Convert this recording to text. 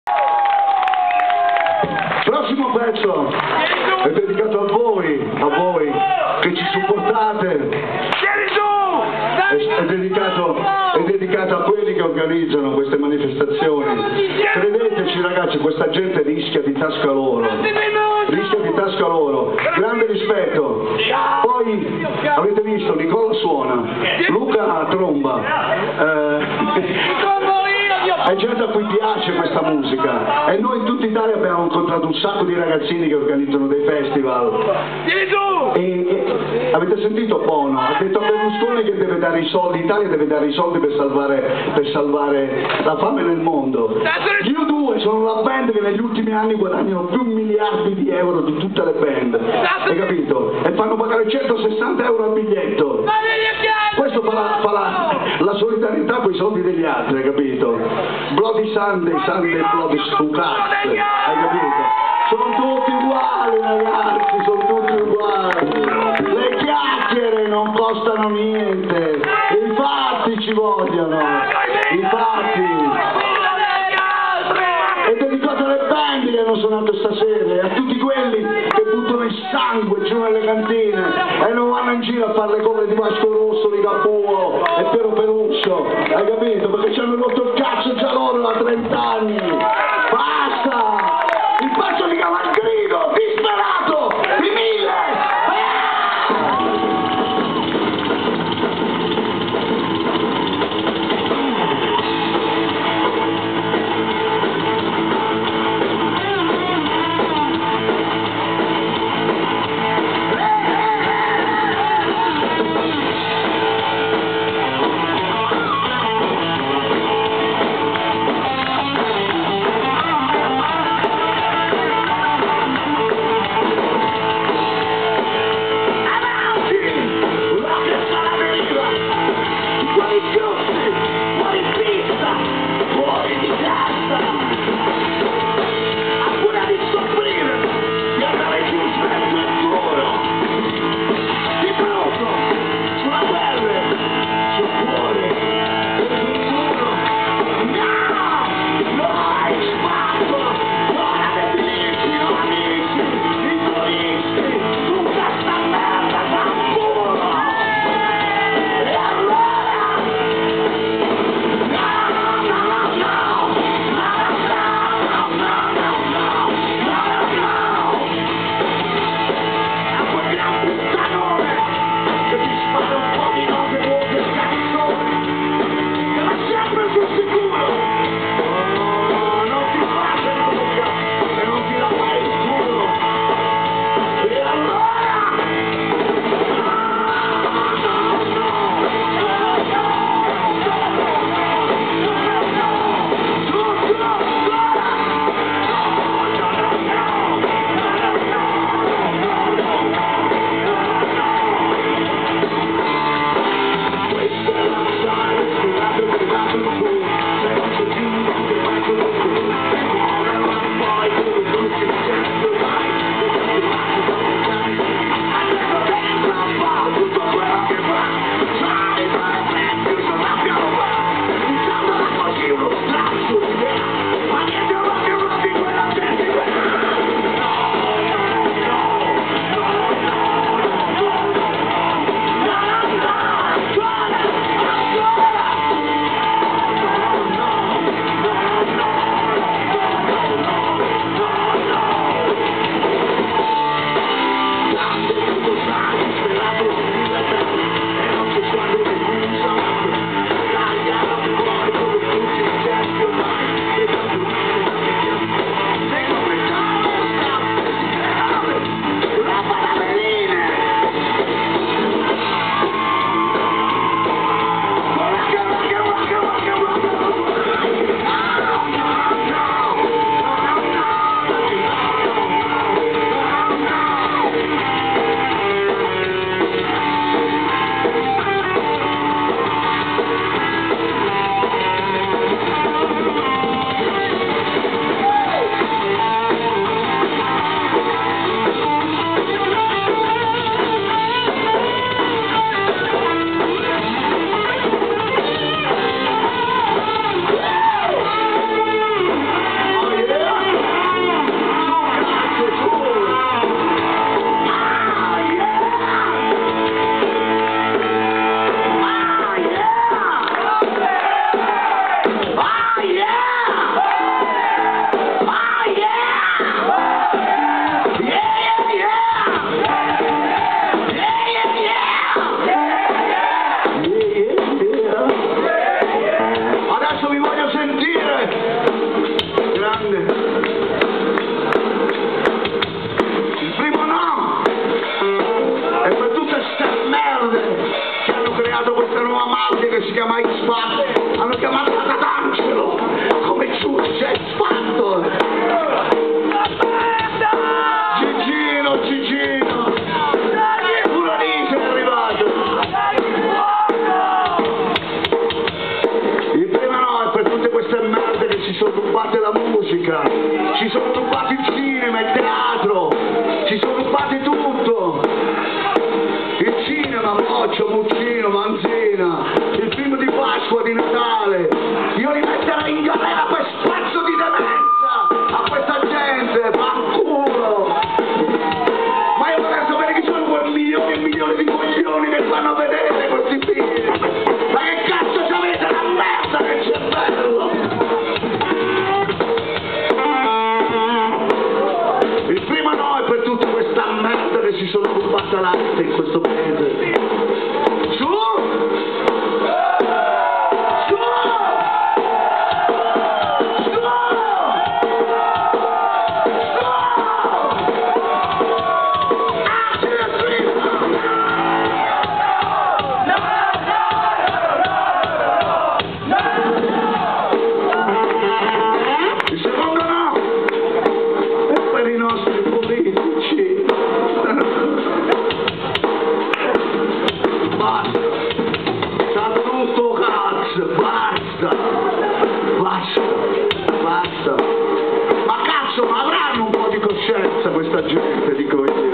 Prossimo pezzo è dedicato a voi che ci supportate, è dedicato a quelli che organizzano queste manifestazioni. Credeteci ragazzi, questa gente rischia di tasca loro, grande rispetto. Poi avete visto, Nicola suona, Luca tromba, è gente a cui piace questa musica e noi in tutta Italia abbiamo incontrato un sacco di ragazzini che organizzano dei festival. E avete sentito Bono? Ha detto a Berlusconi che deve dare i soldi, l'Italia deve dare i soldi per salvare la fame nel mondo. Gli U2 sono la band che negli ultimi anni guadagnano più miliardi di euro di tutte le band, hai capito? E fanno pagare 160 euro al biglietto. Questo fa la solidarietà con i soldi degli altri, hai capito? Bloody Sunday, Bloody Stucazze, hai capito? Sono tutti uguali ragazzi, sono tutti uguali. Le chiacchiere non costano niente, i fatti ci vogliono, i fatti. È dedicato alle band che hanno suonato stasera e a tutti quelli che buttano il sangue giù nelle cantine e non vanno in giro a fare le cover di Vasco Rosso, di Capuo e Piero Peruccio, hai capito? Perché ci hanno rotto il cazzo già loro da 30 anni. Basta! Il pezzo di Cavalgrino, disperato, di 1000! musica, ci sono rubati il cinema, il teatro, ci sono rubati tutto. Il cinema, Moccio, Muccino, Manzina, il film di Pasqua, di Natale. Io li metterei in galera per spazzo di demenza a questa gente, fanculo. Ma io vorrei sapere chi sono quei milioni e milioni di coglioni che fanno a vedere questi film. Ma che cazzo c'avete la merda nel cervello? Il primo no è per tutta questa merda che si sono rubata l'arte in questo paese. Su! Su! Su! Il secondo no è per i nostri politici. Basta, sta tutto cazzo, basta, basta, basta. Ma cazzo, ma avranno un po' di coscienza questa gente, dico io.